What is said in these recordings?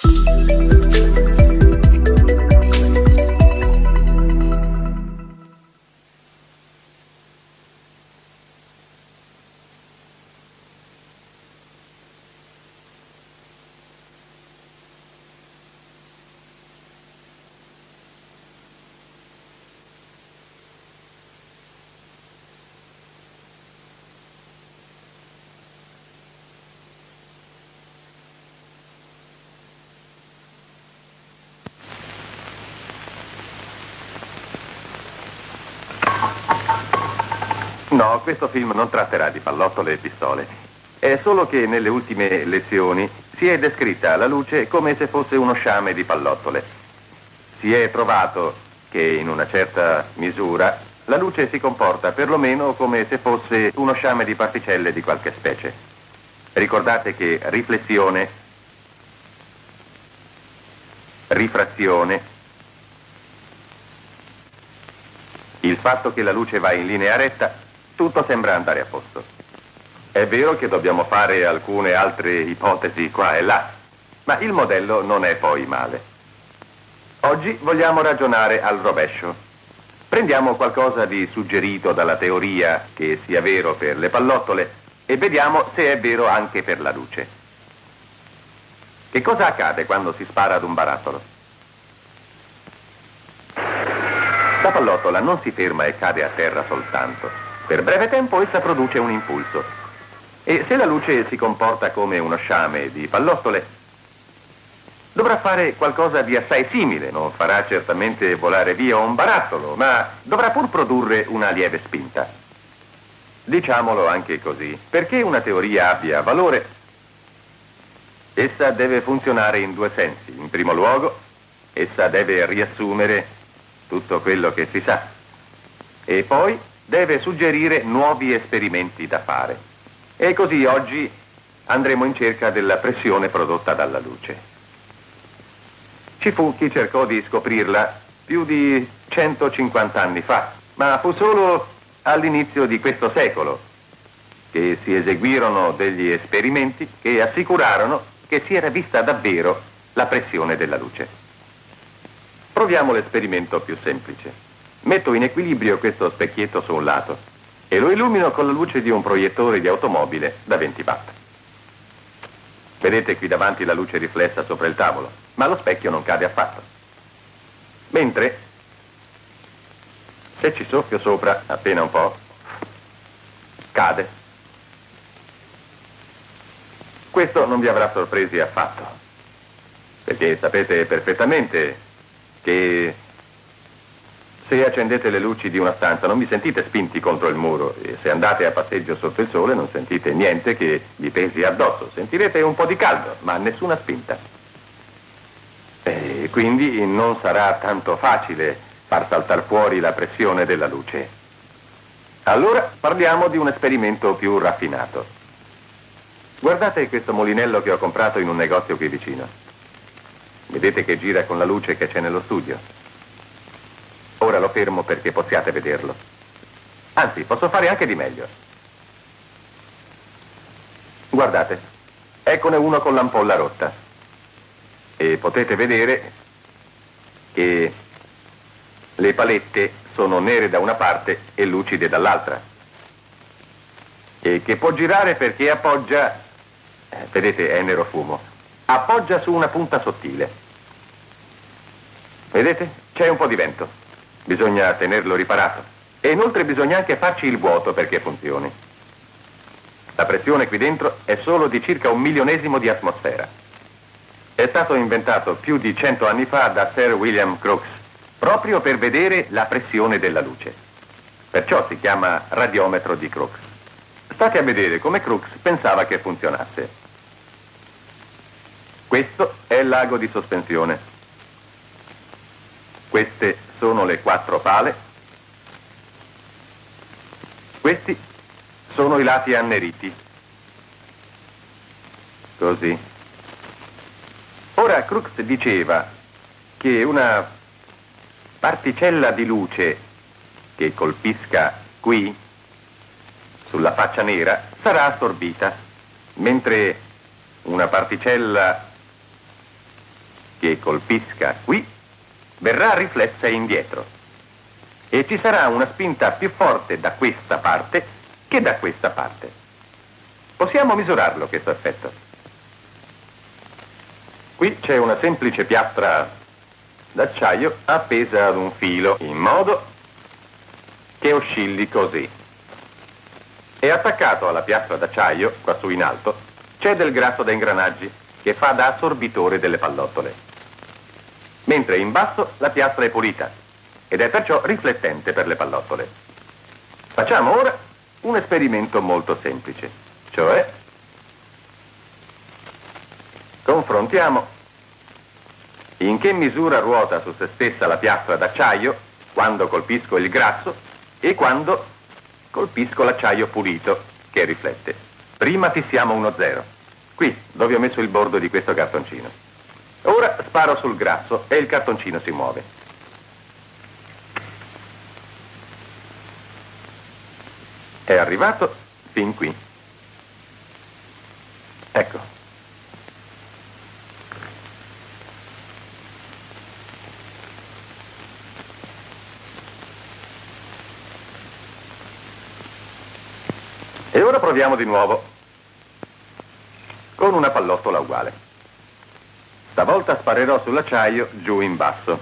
No, questo film non tratterà di pallottole e pistole. È solo che nelle ultime lezioni si è descritta la luce come se fosse uno sciame di pallottole. Si è trovato che in una certa misura la luce si comporta perlomeno come se fosse uno sciame di particelle di qualche specie. Ricordate che riflessione, rifrazione, il fatto che la luce va in linea retta, tutto sembra andare a posto. È vero che dobbiamo fare alcune altre ipotesi qua e là, ma il modello non è poi male. Oggi vogliamo ragionare al rovescio. Prendiamo qualcosa di suggerito dalla teoria che sia vero per le pallottole e vediamo se è vero anche per la luce. Che cosa accade quando si spara ad un barattolo? La pallottola non si ferma e cade a terra soltanto. Per breve tempo essa produce un impulso. E se la luce si comporta come uno sciame di pallottole, dovrà fare qualcosa di assai simile. Non farà certamente volare via un barattolo, ma dovrà pur produrre una lieve spinta. Diciamolo anche così. Perché una teoria abbia valore, essa deve funzionare in due sensi. In primo luogo, essa deve riassumere tutto quello che si sa. E poi deve suggerire nuovi esperimenti da fare. E così oggi andremo in cerca della pressione prodotta dalla luce. Ci fu chi cercò di scoprirla più di 150 anni fa, ma fu solo all'inizio di questo secolo che si eseguirono degli esperimenti che assicurarono che si era vista davvero la pressione della luce. Proviamo l'esperimento più semplice. Metto in equilibrio questo specchietto su un lato e lo illumino con la luce di un proiettore di automobile da 20 watt. Vedete qui davanti la luce riflessa sopra il tavolo, ma lo specchio non cade affatto. Mentre, se ci soffio sopra appena un po', cade. Questo non vi avrà sorpresi affatto, perché sapete perfettamente che se accendete le luci di una stanza non vi sentite spinti contro il muro e se andate a passeggio sotto il sole non sentite niente che vi pesi addosso. Sentirete un po' di caldo, ma nessuna spinta. E quindi non sarà tanto facile far saltar fuori la pressione della luce. Allora parliamo di un esperimento più raffinato. Guardate questo molinello che ho comprato in un negozio qui vicino. Vedete che gira con la luce che c'è nello studio? Ora lo fermo perché possiate vederlo. Anzi, posso fare anche di meglio. Guardate, eccone uno con l'ampolla rotta. E potete vedere che le palette sono nere da una parte e lucide dall'altra. E che può girare perché appoggia, vedete è nero fumo, appoggia su una punta sottile. Vedete? C'è un po' di vento. Bisogna tenerlo riparato. E inoltre bisogna anche farci il vuoto perché funzioni. La pressione qui dentro è solo di circa 1/1000 di atmosfera. È stato inventato più di 100 anni fa da Sir William Crookes, proprio per vedere la pressione della luce. Perciò si chiama radiometro di Crookes. State a vedere come Crookes pensava che funzionasse. Questo è l'ago di sospensione. Queste sono le 4 pale. Questi sono i lati anneriti. Così. Ora Crookes diceva che una particella di luce che colpisca qui, sulla faccia nera, sarà assorbita, mentre una particella che colpisca qui verrà riflessa indietro e ci sarà una spinta più forte da questa parte che da questa parte. Possiamo misurarlo questo effetto. Qui c'è una semplice piastra d'acciaio appesa ad un filo in modo che oscilli così. E attaccato alla piastra d'acciaio, quassù in alto, c'è del grasso da ingranaggi che fa da assorbitore delle pallottole. Mentre in basso la piastra è pulita ed è perciò riflettente per le pallottole. Facciamo ora un esperimento molto semplice, cioè confrontiamo in che misura ruota su se stessa la piastra d'acciaio quando colpisco il grasso e quando colpisco l'acciaio pulito che riflette. Prima fissiamo uno 0, qui dove ho messo il bordo di questo cartoncino. Ora sparo sul grasso e il cartoncino si muove. È arrivato fin qui. Ecco. E ora proviamo di nuovo con una pallottola uguale. Stavolta sparerò sull'acciaio giù in basso.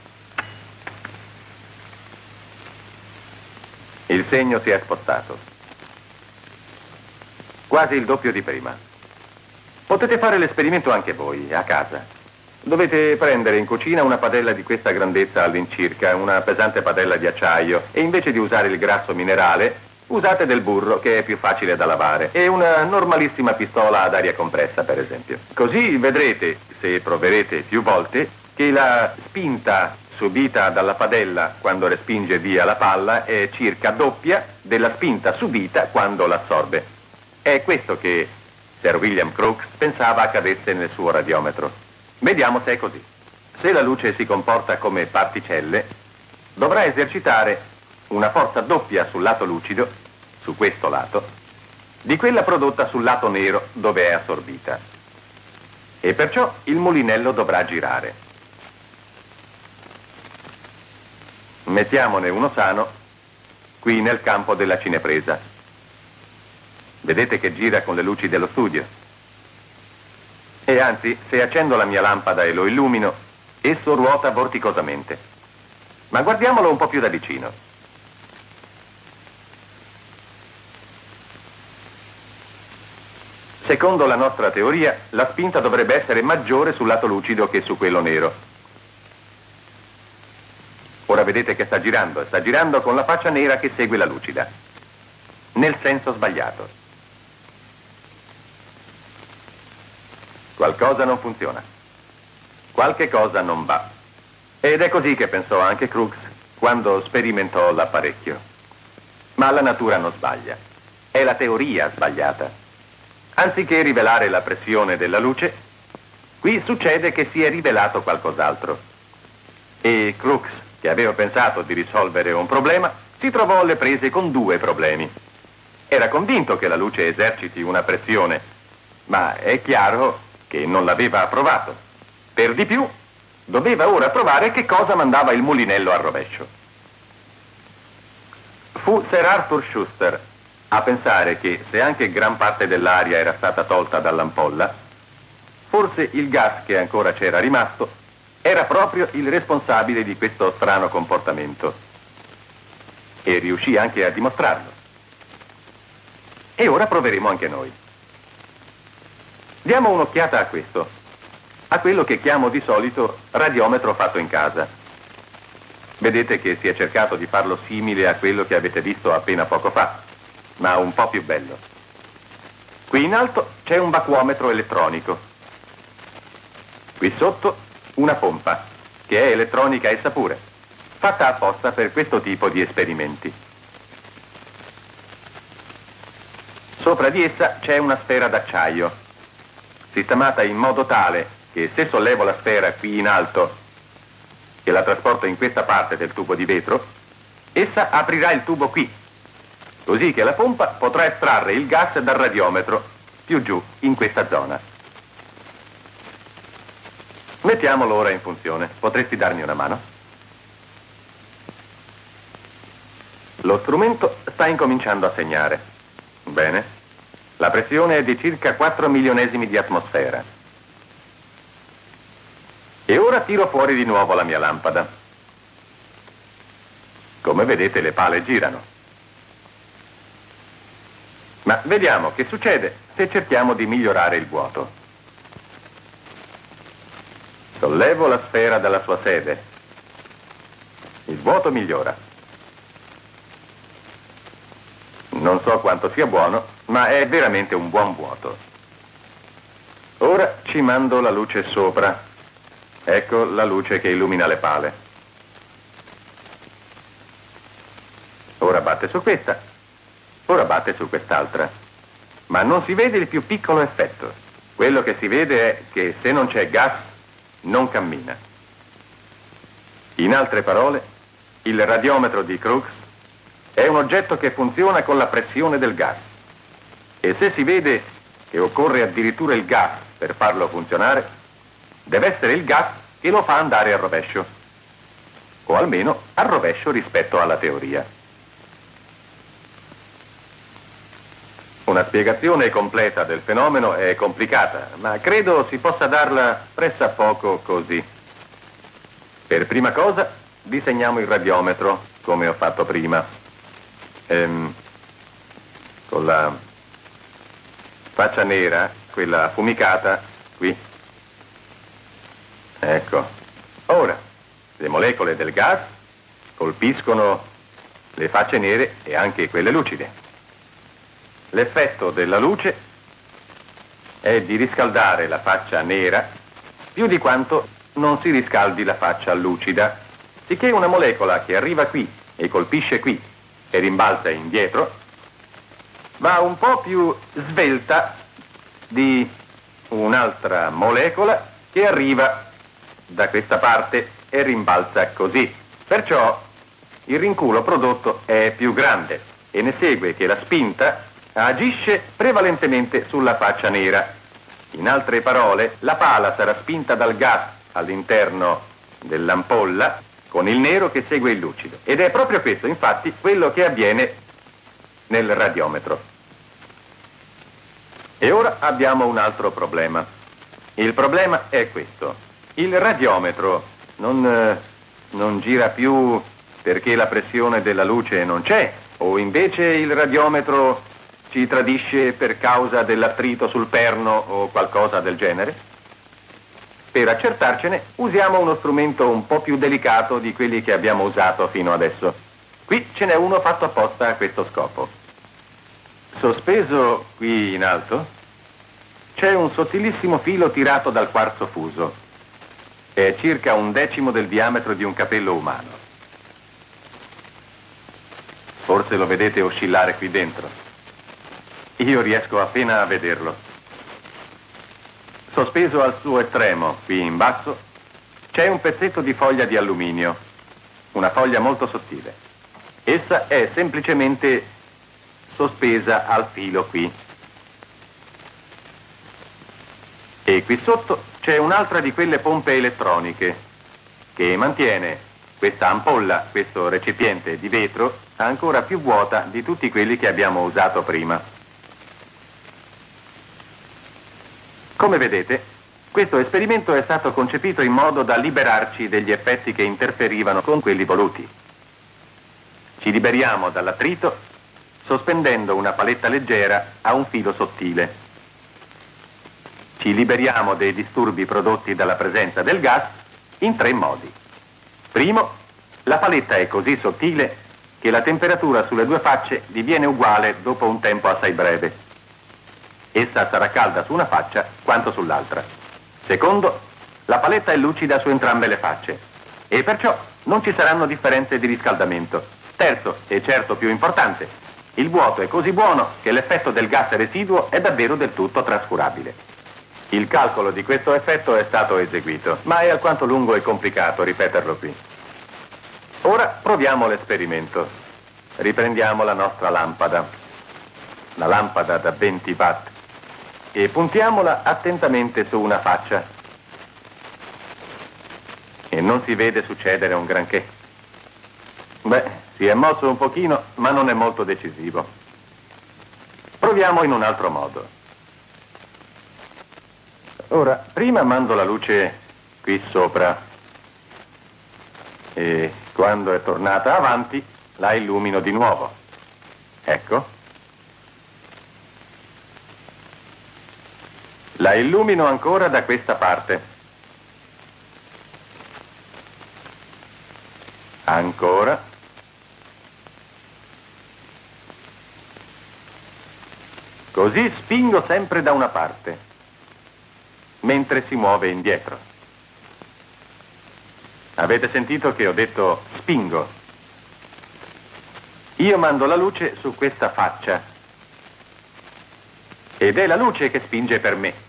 Il segno si è spostato. Quasi il doppio di prima. Potete fare l'esperimento anche voi, a casa. Dovete prendere in cucina una padella di questa grandezza all'incirca, una pesante padella di acciaio, e invece di usare il grasso minerale, usate del burro, che è più facile da lavare, e una normalissima pistola ad aria compressa, per esempio. Così vedrete, se proverete più volte, che la spinta subita dalla padella quando respinge via la palla è circa doppia della spinta subita quando l'assorbe. È questo che Sir William Crookes pensava accadesse nel suo radiometro. Vediamo se è così. Se la luce si comporta come particelle, dovrà esercitare una forza doppia sul lato lucido, su questo lato, di quella prodotta sul lato nero dove è assorbita. E perciò il mulinello dovrà girare. Mettiamone uno sano qui nel campo della cinepresa. Vedete che gira con le luci dello studio. E anzi, se accendo la mia lampada e lo illumino, esso ruota vorticosamente. Ma guardiamolo un po' più da vicino. Secondo la nostra teoria, la spinta dovrebbe essere maggiore sul lato lucido che su quello nero. Ora vedete che sta girando con la faccia nera che segue la lucida, nel senso sbagliato. Qualcosa non funziona. Qualche cosa non va. Ed è così che pensò anche Crookes quando sperimentò l'apparecchio. Ma la natura non sbaglia. È la teoria sbagliata. Anziché rivelare la pressione della luce, qui succede che si è rivelato qualcos'altro. E Crookes, che aveva pensato di risolvere un problema, si trovò alle prese con due problemi. Era convinto che la luce eserciti una pressione, ma è chiaro che non l'aveva provato. Per di più, doveva ora provare che cosa mandava il mulinello al rovescio. Fu Sir Arthur Schuster a pensare che se anche gran parte dell'aria era stata tolta dall'ampolla, forse il gas che ancora c'era rimasto era proprio il responsabile di questo strano comportamento. E riuscì anche a dimostrarlo. E ora proveremo anche noi. Diamo un'occhiata a questo, a quello che chiamo di solito radiometro fatto in casa. Vedete che si è cercato di farlo simile a quello che avete visto appena poco fa, ma un po' più bello. Qui in alto c'è un vacuometro elettronico. Qui sotto una pompa, che è elettronica essa pure, fatta apposta per questo tipo di esperimenti. Sopra di essa c'è una sfera d'acciaio, sistemata in modo tale che se sollevo la sfera qui in alto e la trasporto in questa parte del tubo di vetro, essa aprirà il tubo qui, così che la pompa potrà estrarre il gas dal radiometro più giù in questa zona. Mettiamolo ora in funzione. Potresti darmi una mano? Lo strumento sta incominciando a segnare. Bene. La pressione è di circa 4 milionesimi di atmosfera. E ora tiro fuori di nuovo la mia lampada. Come vedete, le pale girano. Ma vediamo che succede se cerchiamo di migliorare il vuoto. Sollevo la sfera dalla sua sede. Il vuoto migliora. Non so quanto sia buono, ma è veramente un buon vuoto. Ora ci mando la luce sopra. Ecco la luce che illumina le pale. Ora batte su questa, ora batte su quest'altra. Ma non si vede il più piccolo effetto. Quello che si vede è che se non c'è gas, non cammina. In altre parole, il radiometro di Crookes è un oggetto che funziona con la pressione del gas. E se si vede che occorre addirittura il gas per farlo funzionare, deve essere il gas che lo fa andare a rovescio. O almeno a rovescio rispetto alla teoria. Una spiegazione completa del fenomeno è complicata, ma credo si possa darla pressappoco così. Per prima cosa, disegniamo il radiometro, come ho fatto prima. Con la faccia nera, quella affumicata, qui. Ecco. Ora, le molecole del gas colpiscono le facce nere e anche quelle lucide. L'effetto della luce è di riscaldare la faccia nera più di quanto non si riscaldi la faccia lucida, sicché una molecola che arriva qui e colpisce qui e rimbalza indietro va un po' più svelta di un'altra molecola che arriva da questa parte e rimbalza così. Perciò il rinculo prodotto è più grande e ne segue che la spinta agisce prevalentemente sulla faccia nera. In altre parole, la pala sarà spinta dal gas all'interno dell'ampolla con il nero che segue il lucido. Ed è proprio questo, infatti, quello che avviene nel radiometro. E ora abbiamo un altro problema. Il problema è questo. Il radiometro non gira più perché la pressione della luce non c'è, o invece il radiometro ci tradisce per causa dell'attrito sul perno o qualcosa del genere? Per accertarcene usiamo uno strumento un po' più delicato di quelli che abbiamo usato fino adesso. Qui ce n'è uno fatto apposta a questo scopo. Sospeso qui in alto c'è un sottilissimo filo tirato dal quarzo fuso. È circa 1/10 del diametro di un capello umano. Forse lo vedete oscillare qui dentro. Io riesco appena a vederlo. Sospeso al suo estremo, qui in basso, c'è un pezzetto di foglia di alluminio, una foglia molto sottile. Essa è semplicemente sospesa al filo qui. E qui sotto c'è un'altra di quelle pompe elettroniche che mantiene questa ampolla, questo recipiente di vetro, ancora più vuota di tutti quelli che abbiamo usato prima. Come vedete, questo esperimento è stato concepito in modo da liberarci degli effetti che interferivano con quelli voluti. Ci liberiamo dall'attrito sospendendo una paletta leggera a un filo sottile. Ci liberiamo dei disturbi prodotti dalla presenza del gas in 3 modi. Primo, la paletta è così sottile che la temperatura sulle 2 facce diviene uguale dopo un tempo assai breve. Essa sarà calda su una faccia quanto sull'altra. Secondo, la paletta è lucida su entrambe le facce e perciò non ci saranno differenze di riscaldamento. Terzo, e certo più importante, il vuoto è così buono che l'effetto del gas residuo è davvero del tutto trascurabile. Il calcolo di questo effetto è stato eseguito, ma è alquanto lungo e complicato ripeterlo qui. Ora proviamo l'esperimento. Riprendiamo la nostra lampada, la lampada da 20 watt, e puntiamola attentamente su una faccia. e non si vede succedere un granché. Beh, si è mosso un pochino, ma non è molto decisivo. Proviamo in un altro modo. Ora, prima mando la luce qui sopra e quando è tornata avanti la illumino di nuovo. Ecco. La illumino ancora da questa parte. Ancora. Così spingo sempre da una parte, mentre si muove indietro. Avete sentito che ho detto spingo? Io mando la luce su questa faccia ed è la luce che spinge per me.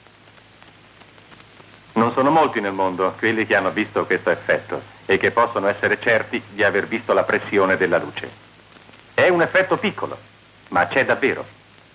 Non sono molti nel mondo quelli che hanno visto questo effetto e che possono essere certi di aver visto la pressione della luce. È un effetto piccolo, ma c'è davvero.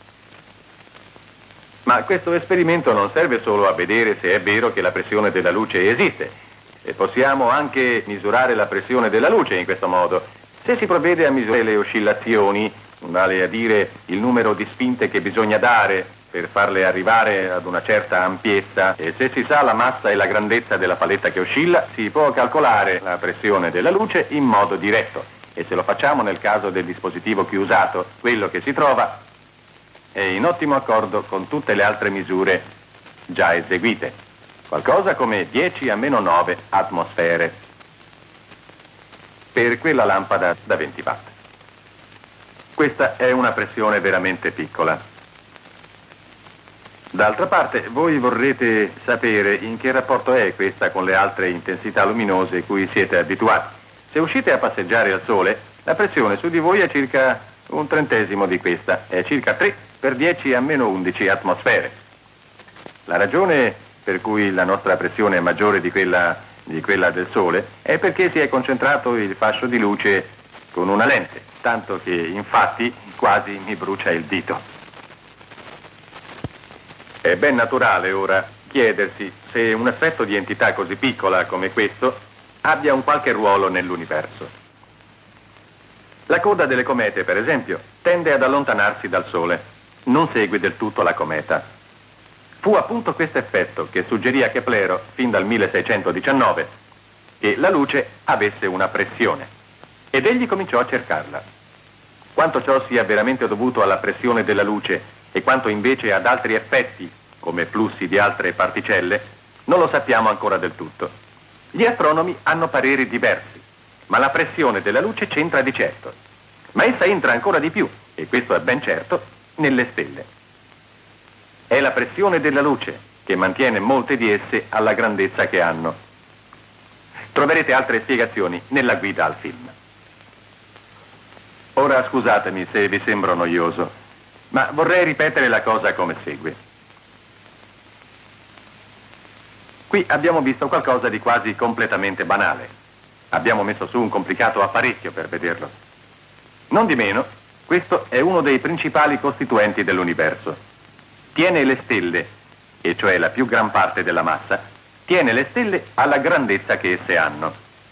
Ma questo esperimento non serve solo a vedere se è vero che la pressione della luce esiste. E possiamo anche misurare la pressione della luce in questo modo. Se si provvede a misurare le oscillazioni, vale a dire il numero di spinte che bisogna dare per farle arrivare ad una certa ampiezza, e se si sa la massa e la grandezza della paletta che oscilla, si può calcolare la pressione della luce in modo diretto. E se lo facciamo nel caso del dispositivo chiusato, quello che si trova è in ottimo accordo con tutte le altre misure già eseguite. Qualcosa come 10 a meno 9 atmosfere per quella lampada da 20 watt. Questa è una pressione veramente piccola. D'altra parte, voi vorrete sapere in che rapporto è questa con le altre intensità luminose cui siete abituati. Se uscite a passeggiare al sole, la pressione su di voi è circa un trentesimo di questa, è circa 3 per 10 a meno 11 atmosfere. La ragione per cui la nostra pressione è maggiore di quella del Sole è perché si è concentrato il fascio di luce con una lente, tanto che infatti quasi mi brucia il dito. È ben naturale ora chiedersi se un effetto di entità così piccola come questo abbia un qualche ruolo nell'universo. La coda delle comete, per esempio, tende ad allontanarsi dal Sole. Non segue del tutto la cometa. Fu appunto questo effetto che suggerì a Keplero, fin dal 1619, che la luce avesse una pressione. Ed egli cominciò a cercarla. Quanto ciò sia veramente dovuto alla pressione della luce e quanto invece ad altri effetti, come flussi di altre particelle, non lo sappiamo ancora del tutto. Gli astronomi hanno pareri diversi, ma la pressione della luce c'entra di certo. Ma essa entra ancora di più, e questo è ben certo, nelle stelle. È la pressione della luce che mantiene molte di esse alla grandezza che hanno. Troverete altre spiegazioni nella guida al film. Ora scusatemi se vi sembro noioso, ma vorrei ripetere la cosa come segue. Qui abbiamo visto qualcosa di quasi completamente banale. Abbiamo messo su un complicato apparecchio per vederlo. Non di meno, questo è uno dei principali costituenti dell'universo. Tiene le stelle, e cioè la più gran parte della massa, tiene le stelle alla grandezza che esse hanno.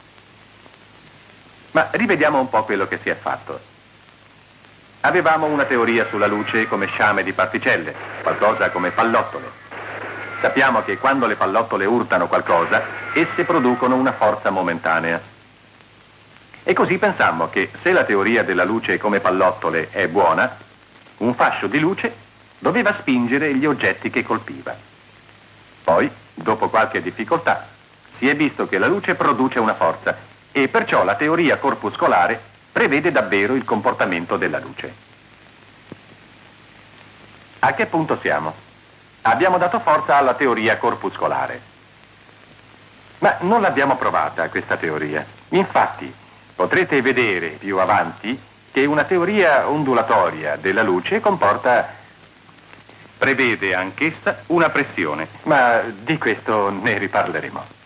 Ma rivediamo un po' quello che si è fatto. Avevamo una teoria sulla luce come sciame di particelle, qualcosa come pallottole. Sappiamo che quando le pallottole urtano qualcosa, esse producono una forza momentanea. E così pensammo che se la teoria della luce come pallottole è buona, un fascio di luce doveva spingere gli oggetti che colpiva. Poi, dopo qualche difficoltà, si è visto che la luce produce una forza e perciò la teoria corpuscolare prevede davvero il comportamento della luce. A che punto siamo? Abbiamo dato forza alla teoria corpuscolare. Ma non l'abbiamo provata questa teoria. Infatti, potrete vedere più avanti che una teoria ondulatoria della luce prevede anch'essa una pressione, ma di questo ne riparleremo.